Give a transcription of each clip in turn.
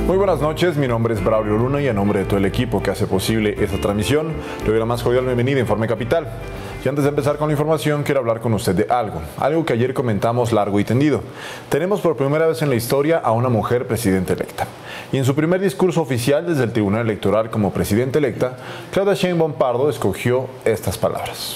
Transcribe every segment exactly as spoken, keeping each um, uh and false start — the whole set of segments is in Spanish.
Muy buenas noches, mi nombre es Braulio Luna y a nombre de todo el equipo que hace posible esta transmisión, le doy la más cordial bienvenida a Informe Capital. Y antes de empezar con la información, quiero hablar con usted de algo, algo que ayer comentamos largo y tendido. Tenemos por primera vez en la historia a una mujer presidenta electa. Y en su primer discurso oficial desde el Tribunal Electoral como presidenta electa, Claudia Sheinbaum Pardo escogió estas palabras.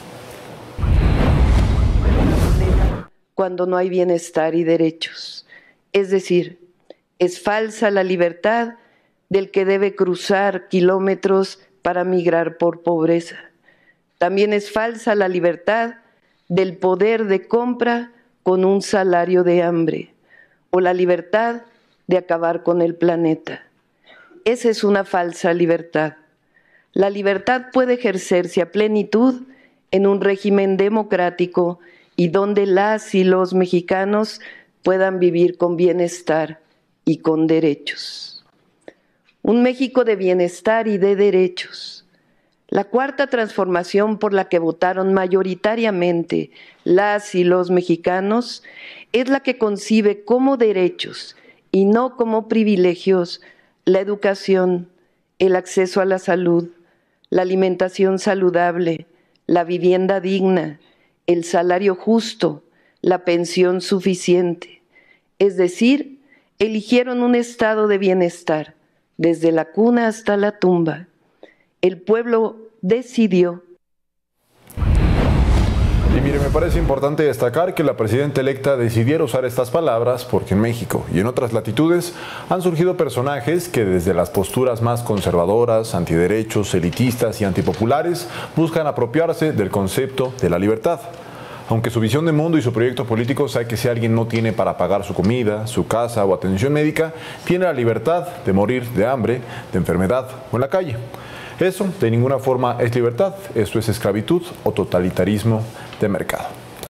Cuando no hay bienestar y derechos, es decir, es falsa la libertad del que debe cruzar kilómetros para migrar por pobreza. También es falsa la libertad del poder de compra con un salario de hambre o la libertad de acabar con el planeta. Esa es una falsa libertad. La libertad puede ejercerse a plenitud en un régimen democrático y donde las y los mexicanos puedan vivir con bienestar y con derechos. Un México de bienestar y de derechos. La cuarta transformación por la que votaron mayoritariamente las y los mexicanos es la que concibe como derechos y no como privilegios la educación, el acceso a la salud, la alimentación saludable, la vivienda digna, el salario justo, la pensión suficiente. Es decir, eligieron un estado de bienestar, desde la cuna hasta la tumba. El pueblo decidió. Y mire, me parece importante destacar que la presidenta electa decidiera usar estas palabras porque en México y en otras latitudes han surgido personajes que desde las posturas más conservadoras, antiderechos, elitistas y antipopulares buscan apropiarse del concepto de la libertad. Aunque su visión de mundo y su proyecto político sea que si alguien no tiene para pagar su comida, su casa o atención médica, tiene la libertad de morir de hambre, de enfermedad o en la calle. Eso de ninguna forma es libertad, eso es esclavitud o totalitarismo de mercado.